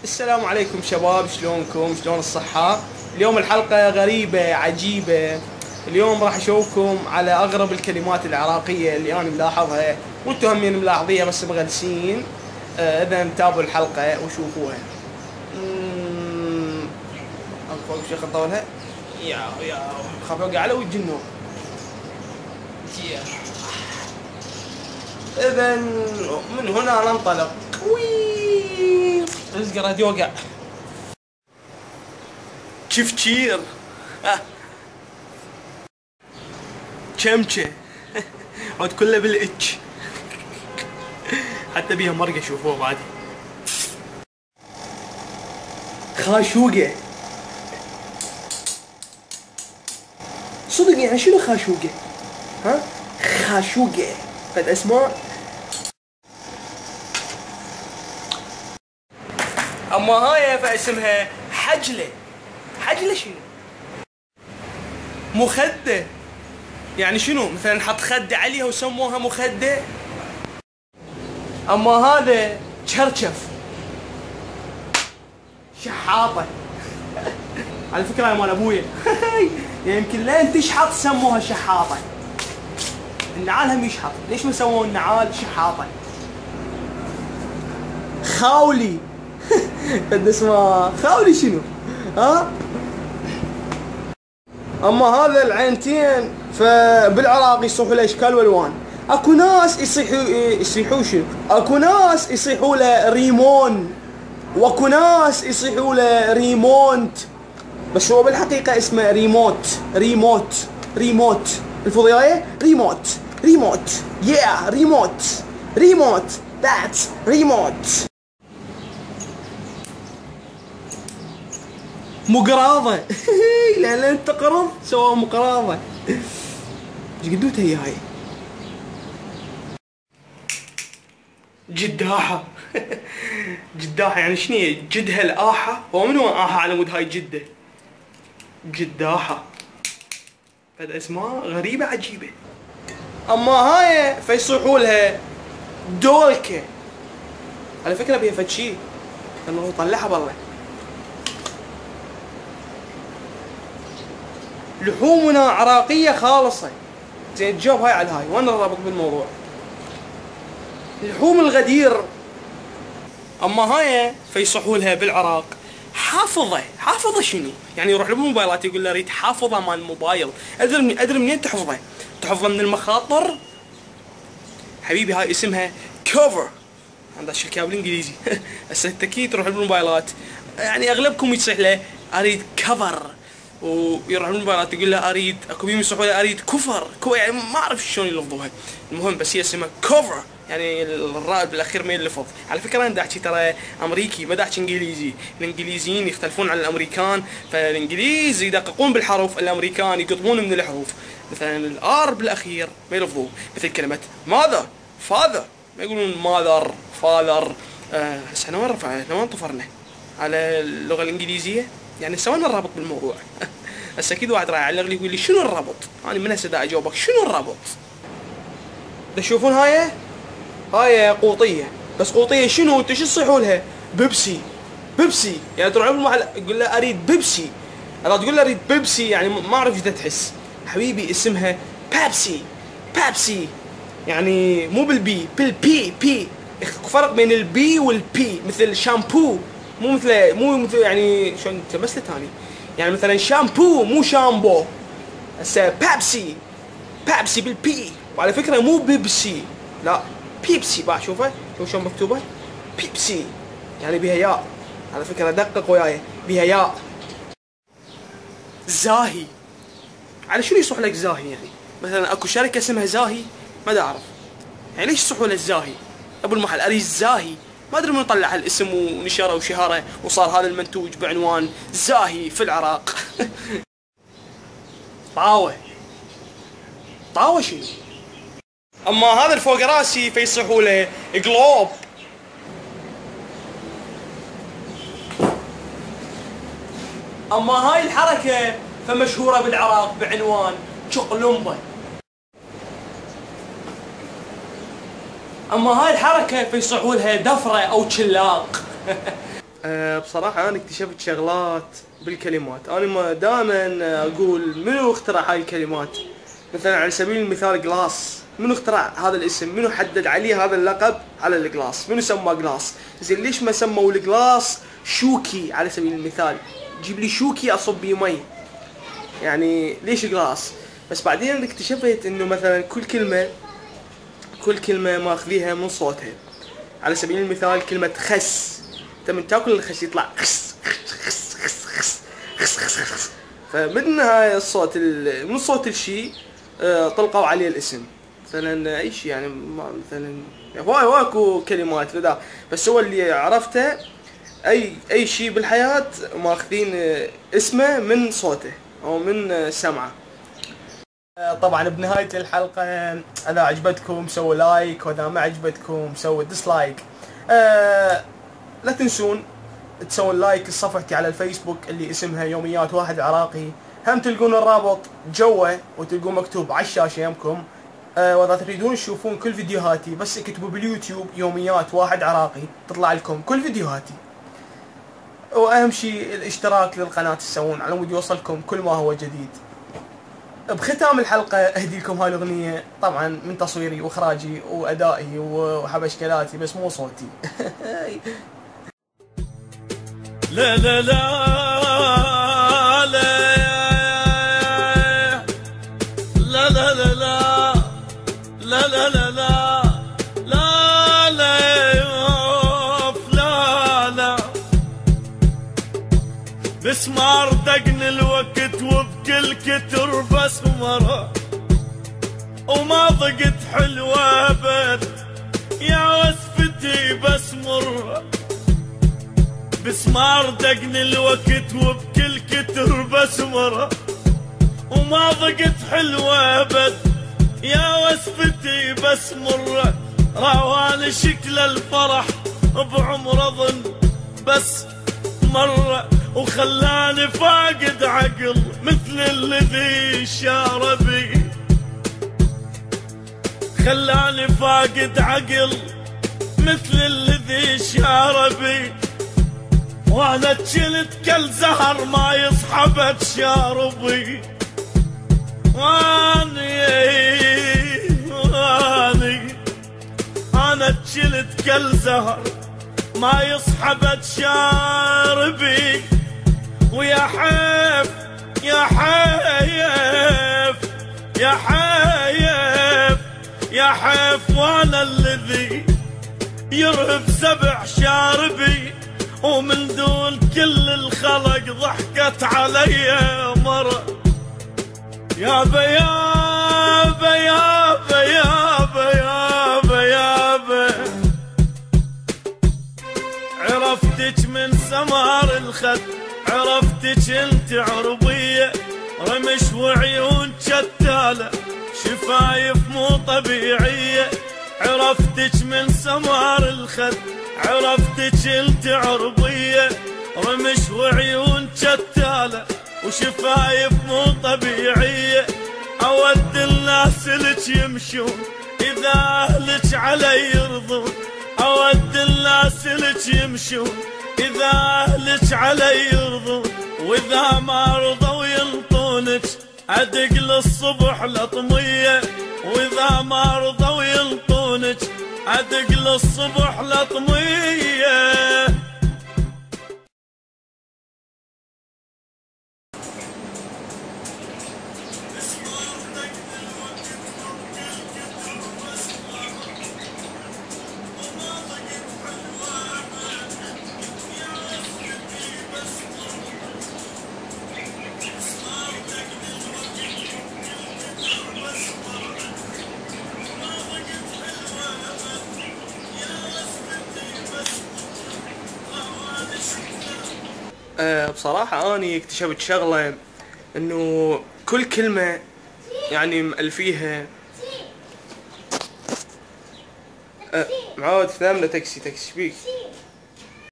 السلام عليكم شباب، شلونكم؟ شلون الصحة؟ اليوم الحلقة غريبة عجيبة. اليوم راح اشوفكم على اغرب الكلمات العراقية اللي انا ملاحظها، وانتم همين ملاحظيها بس مغلسين. اذا تابعوا الحلقة وشوفوها. فوق شيخ اطولها. يا خاف اوقع على وجه النور. اذا من هنا ننطلق. رزق راد يوقع. تشير شمشة عود كله بالاتش، حتى بيها مرقة شوفوه بعد. خاشوقة صدق، يعني شنو خاشوقة؟ ها خاشوقة قد اسماء. اما هاي فاسمها حجلة. حجلة شنو؟ مخدة. يعني شنو؟ مثلا حط خدة عليها وسموها مخدة. اما هذا تشرشف شحاطة. على فكرة يا مال ابويا يعني يمكن لين تشحط سموها شحاطة. النعال هم يشحط، ليش ما سووا النعال شحاطة؟ خاولي قد اسمها خاولي شنو؟ ها؟ اما هذا العينتين فبالعراق يصيحوا له اشكال والوان. اكو ناس يصيحوا شنو؟ اكو ناس يصيحوا له ريمون، واكو ناس يصيحوا له ريمونت، بس هو بالحقيقة اسمه ريموت. ريموت الفضياية. ريموت يا ريموت ذاتس ريموت. مقراضة لان تقرض سوى مقراضة. ايش قدوتها هي هاي؟ جداحة جداحة يعني شنو هي؟ جدها الآحة؟ هو من وين آحة على مود هاي جدة؟ جداحة. فد اسماء غريبة عجيبة. اما هاي فيصيحوا لها دولكة. على فكرة بيها فد شي انه طلعها بالله. لحومنا عراقية خالصة. زين تجاوب هاي على هاي، وين الرابط بالموضوع؟ لحوم الغدير. اما هاي فيصحوا لها بالعراق حافظة. حافظة شنو؟ يعني يروح له بالموبايلات يقول له اريد حافظة مال الموبايل. ادري منين تحفظه؟ تحفظه من المخاطر؟ حبيبي هاي اسمها كفر. هذا الشكل بالانجليزي. هسه اكيد تروح بالموبايلات، يعني اغلبكم يصيح له اريد كفر، ويروح بالموبايلات يقول له اريد، اكو بيهم يصيحوا له اريد كفر. يعني ما اعرف شلون يلفظوها. المهم بس هي اسمها كفر، يعني الراء بالاخير ما يلفظ. على فكره انا احكي ترى امريكي، ما احكي انجليزي. الانجليزيين يختلفون عن الامريكان، فالانجليز يدققون بالحروف، الامريكان يقطبون من الحروف. مثلا الار بالاخير ما يلفظوه، مثل كلمه ماذر فاذر ما يقولون ماذر فاذر. هسه احنا وين رفعنا؟ وين طفرنا على اللغه الانجليزيه؟ يعني سوينا الرابط بالموضوع. هسه اكيد واحد راح يعلق لي يقول لي شنو الرابط؟ انا من هسه دا اجاوبك شنو الرابط؟ تشوفون هاي قوطيه، بس قوطيه شنو؟ انتوا شو تصيحوا لها؟ بيبسي. يعني تروح المحل يقول له اريد بيبسي. اذا تقول له اريد بيبسي يعني ما اعرف ايش تحس. حبيبي اسمها بيبسي، يعني مو بالبي، بالبي. فرق بين البي والبي. مثل شامبو مو مثل يعني شلون تمثل ثاني؟ يعني مثلا شامبو مو شامبو. هسه بيبسي بالبي. وعلى فكره مو بيبسي، لا بيبسي. بقى شوفه شلون مكتوبه بيبسي، يعني بها ياء. على فكره دقق وياي، بها ياء. زاهي. على شنو يصح لك زاهي؟ يعني مثلا اكو شركه اسمها زاهي، ما اعرف يعني ليش يصحوا له زاهي؟ ابو المحل اريد زاهي، ما ادري من طلع هالاسم ونشره وشهره وصار هذا المنتوج بعنوان زاهي في العراق. طاوة شنو؟ اما هذا الفوق راسي فيصيحوا له جلوب. اما هاي الحركة فمشهورة بالعراق بعنوان شقلمبة. اما هاي الحركه فيصعوا لها دفره او شلاق. بصراحة انا اكتشفت شغلات بالكلمات. انا دائما اقول منو اخترع هاي الكلمات؟ مثلا على سبيل المثال جلاس، منو اخترع هذا الاسم؟ منو حدد عليه هذا اللقب على الجلاس؟ منو سماه جلاس؟ زين ليش ما سموا الجلاس شوكي على سبيل المثال؟ جيب لي شوكي اصب بيه مي، يعني ليش جلاس؟ بس بعدين اكتشفت انه مثلا كل كلمة ماخذيها من صوتها. على سبيل المثال كلمة خس، انت من تاكل الخس يطلع خس خس خس خس خس خس خس، فمن هاي الصوت من صوت الشيء طلقوا عليه الاسم. مثلا اي شيء يعني مثلا واكو كلمات لا، بس هو اللي عرفته اي شيء بالحياة ماخذين اسمه من صوته او من سمعه. طبعا بنهاية الحلقة اذا عجبتكم سووا لايك، واذا ما عجبتكم سووا ديسلايك. لا تنسون تسوون لايك لصفحتي على الفيسبوك اللي اسمها يوميات واحد عراقي، هم تلقون الرابط جوا وتلقون مكتوب على الشاشة يمكم. واذا تريدون تشوفون كل فيديوهاتي بس اكتبوا باليوتيوب يوميات واحد عراقي تطلع لكم كل فيديوهاتي. واهم شيء الاشتراك للقناة تسوون على مود يوصلكم كل ما هو جديد. بختام الحلقة اهدي لكم هاي الاغنية، طبعا من تصويري واخراجي وادائي وحبشكلاتي بس مو صوتي. لا لا لا لا لا لا لا لا لا لا لا لا لا مسمار دقن الوقت وبكل كتر بسمره، وما ضقت حلوة ابد يا وسفتي بس مره. مسمار دقن الوقت وبكل كتر بسمره، وما ضقت حلوة ابد يا وسفتي بس مره. رواني شكل الفرح بعمر اظن بس مره، وخلاني فاقد عقل مثل الذي شار بي. خلاني فاقد عقل مثل الذي شار بي، وانا اتشلت كالزهر ما يصحب شاربي. انا اتشلت كالزهر ما يصحب شاربي. ويا حيف يا حيف يا حيف يا حيف، وانا الذي يرهب سبع شاربي. ومن دون كل الخلق ضحكت علي مرة. يابا يابا يابا يابا يابا يابا، عرفتك من سمار الخد، عرفتك انت عربية، رمش وعيون شتالة، شفايف مو طبيعية. عرفتك من سمار الخد، عرفتك انت عربية، رمش وعيون شتالة، وشفايف مو طبيعية. اود الناس لك يمشون اذا اهلك علي يرضون، اود الناس لك يمشون اذا اهلك علي يرضون. واذا ما رضوا ينطونك ادق للصبح لطمية، واذا ما رضوا ينطونك ادق للصبح لطمية. بصراحة اني اكتشفت شغلة انه كل كلمة يعني مألفيها. معود ثامنة تاكسي بيك.